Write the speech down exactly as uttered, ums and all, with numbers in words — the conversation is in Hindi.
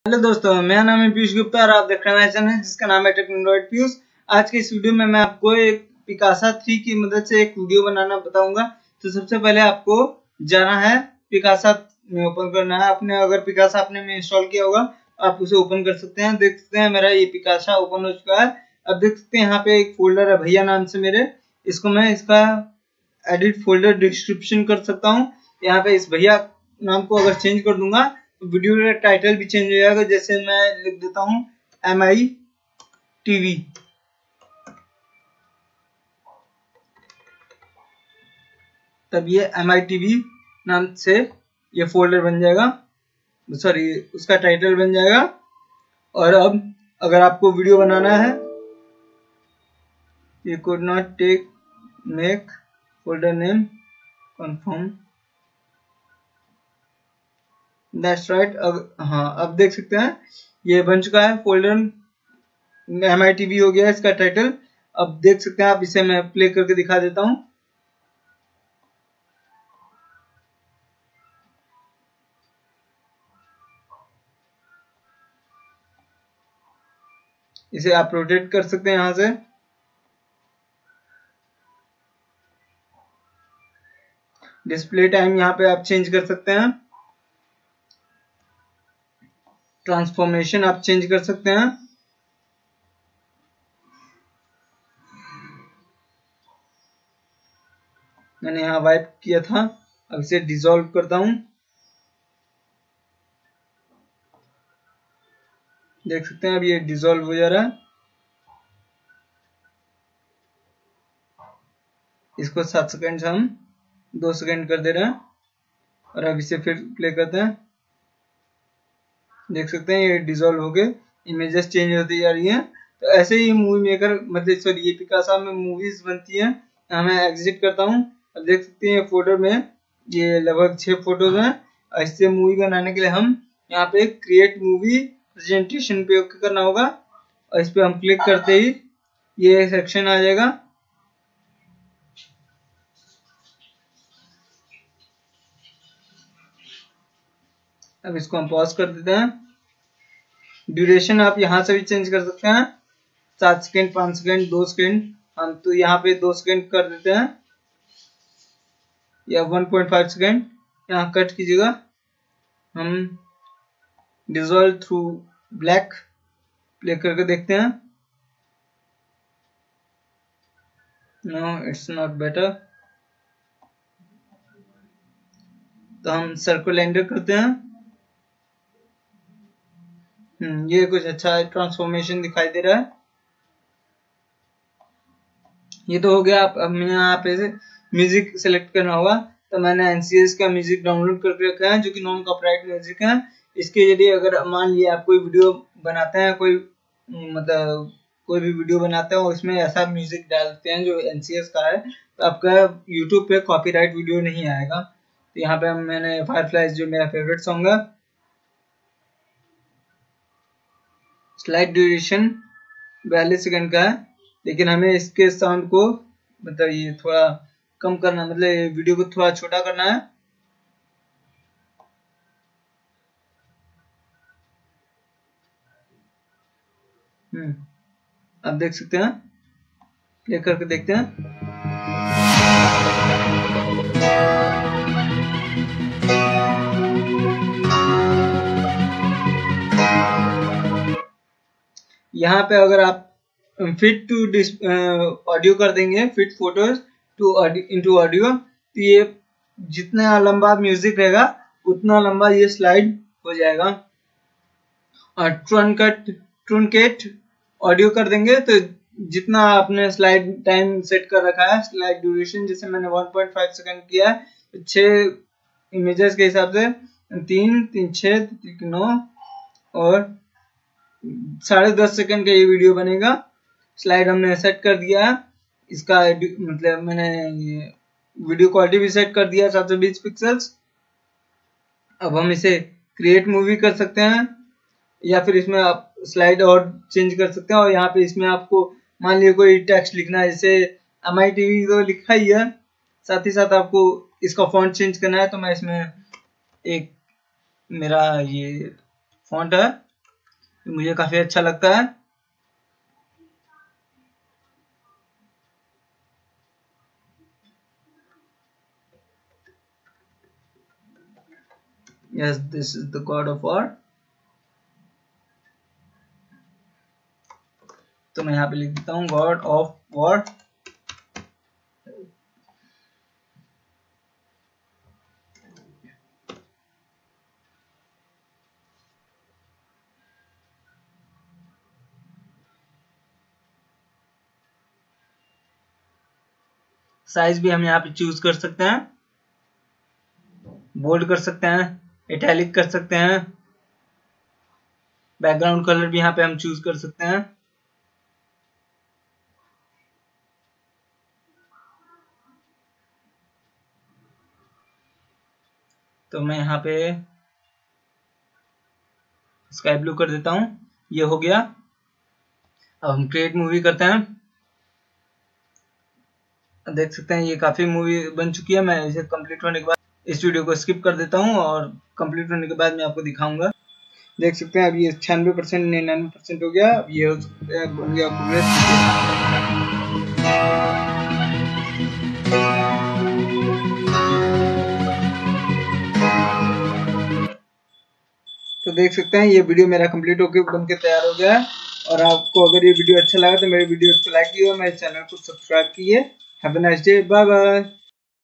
हेलो दोस्तों, मेरा नाम है पीयूष गुप्ता और आप देख रहे हैं चैनल जिसका नाम है टेक्नोलॉजी पीयूष। आज के इस वीडियो में मैं आपको एक पिकासा थ्री की मदद से एक वीडियो बनाना बताऊंगा। तो सबसे पहले आपको जाना है पिकासा में, ओपन करना है अपने। अगर पिकासा आपने में इंस्टॉल किया होगा आप उसे ओपन कर सकते हैं। देख सकते हैं मेरा ये पिकासा ओपन हो चुका है। अब देख सकते हैं यहाँ पे एक फोल्डर है भैया नाम से मेरे, इसको मैं इसका एडिट फोल्डर डिस्क्रिप्शन कर सकता हूँ। यहाँ पे इस भैया नाम को अगर चेंज कर दूंगा वीडियो का टाइटल भी चेंज हो जाएगा। जैसे मैं लिख देता हूँ एम आई टीवी, तब ये एम आई टीवी नाम से ये फोल्डर बन जाएगा, सॉरी उसका टाइटल बन जाएगा। और अब अगर आपको वीडियो बनाना है, ये could not take make folder name confirm, that's right. अब हाँ, अब देख सकते हैं ये बन चुका है फोल्डर, एम आई टीवी हो गया इसका टाइटल। अब देख सकते हैं आप, इसे मैं प्ले करके दिखा देता हूं। इसे आप रोटेट कर सकते हैं यहां से। डिस्प्ले टाइम यहाँ पे आप चेंज कर सकते हैं। ट्रांसफॉर्मेशन आप चेंज कर सकते हैं। मैंने यहाँ वाइप किया था, अब इसे डिसॉल्व करता हूं। देख सकते हैं अब ये डिसॉल्व हो जा रहा है। इसको सात सेकंड से हम दो सेकंड कर दे रहे हैं और अब इसे फिर प्ले करते हैं। देख सकते हैं ये डिसॉल्व हो गए, इमेजेस चेंज होती जा रही हैं। तो ऐसे ही मूवी मेकर मतलब सॉरी ये पिकासा में मूवीज बनती हैं। यहाँ मैं एग्जिट करता हूँ। अब देख सकते हैं फोल्डर में ये लगभग छह फोटोज हैं। इससे मूवी बनाने के लिए हम यहाँ पे क्रिएट मूवी प्रेजेंटेशन पे ओके करना होगा और इस पे हम क्लिक करते ही ये सेक्शन आ जाएगा। अब इसको हम पॉज कर देते हैं। ड्यूरेशन आप यहाँ से भी चेंज कर सकते हैं, सात सेकंड, पांच सेकंड, दो सेकंड। हम तो यहाँ पे दो सेकंड कर देते हैं या वन पॉइंट फाइव सेकंड यहाँ कट कीजिएगा। हम डिसॉल्व थ्रू ब्लैक प्ले करके देखते हैं। नो इट्स नॉट बेटर, तो हम सर्कल एंडर करते हैं। हम्म ये कुछ अच्छा है, ट्रांसफॉर्मेशन दिखाई दे रहा है। ये तो हो गया। आप हमें यहाँ पे से म्यूजिक सेलेक्ट करना होगा। तो मैंने एनसीएस का म्यूजिक डाउनलोड करके रखा है जो कि नॉन कॉपीराइट म्यूजिक है। इसके जरिए अगर मान लिया आप कोई वीडियो बनाते हैं, कोई मतलब कोई भी वीडियो बनाते हैं और इसमें ऐसा म्यूजिक डालते हैं जो एनसीएस का है, तो आपका यूट्यूब पे कॉपीराइट वीडियो नहीं आएगा। तो यहाँ पे मैंने फायरफ्लाइज जो मेरा फेवरेट सॉन्ग है, स्लाइड ड्यूरेशन बयालीस सेकंड का है, लेकिन हमें इसके साउंड को मतलब ये थोड़ा कम करना, मतलब वीडियो को थोड़ा छोटा करना है। हम्म आप देख सकते हैं, प्ले करके देखते हैं। यहाँ पे अगर आप फिट टू ऑडियो कर देंगे, fit photos to into audio, तो ये जितना लंबा म्यूजिक रहेगा उतना लंबा ये स्लाइड हो जाएगा। और ट्रनकट ट्रुनकेट ऑडियो कर देंगे तो जितना आपने स्लाइड टाइम सेट कर रखा है, स्लाइड ड्यूरेशन जैसे मैंने वन पॉइंट फाइव सेकंड किया है, तो छह इमेजेस के हिसाब से तीन तीन छः नौ और साढ़े दस सेकंड का ये वीडियो बनेगा। स्लाइड हमने सेट कर दिया है। इसका मतलब मैंने ये वीडियो क्वालिटी भी सेट कर दिया है सात सौ बीस पिक्सल्स। अब हम इसे क्रिएट मूवी कर सकते हैं या फिर इसमें आप स्लाइड और चेंज कर सकते हैं। और यहाँ पे इसमें आपको मान लिया कोई टेक्स्ट लिखना है, जैसे एम आई टीवी तो लिखा ही है, साथ ही साथ आपको इसका फॉन्ट चेंज करना है। तो मैं इसमें एक मेरा ये फॉन्ट है मुझे काफी अच्छा लगता है। Yes, this is the God of War। तो मैं यहाँ पे लिख देता हूँ गॉड ऑफ वॉर। साइज भी हम यहाँ पे चूज कर सकते हैं, बोल्ड कर सकते हैं, इटैलिक कर सकते हैं, बैकग्राउंड कलर भी यहाँ पे हम चूज कर सकते हैं। तो मैं यहाँ पे स्काई ब्लू कर देता हूँ, ये हो गया। अब हम क्रिएट मूवी करते हैं। देख सकते हैं ये काफी मूवी बन चुकी है। मैं इसे कंप्लीट होने के बाद इस वीडियो को स्किप कर देता हूँ और कंप्लीट होने के बाद मैं आपको दिखाऊंगा। देख सकते हैं अब ये छियानवे परसेंट निन्यानवे परसेंट हो गया। अब ये हो गया प्रोग्रेस। तो देख सकते हैं ये वीडियो मेरा कंप्लीट होकर बन के तैयार हो गया है। और आपको अगर ये वीडियो अच्छा लगा तो मेरे वीडियो को लाइक कीजिए और मेरे चैनल को सब्सक्राइब कीजिए। Have a nice day, bye bye.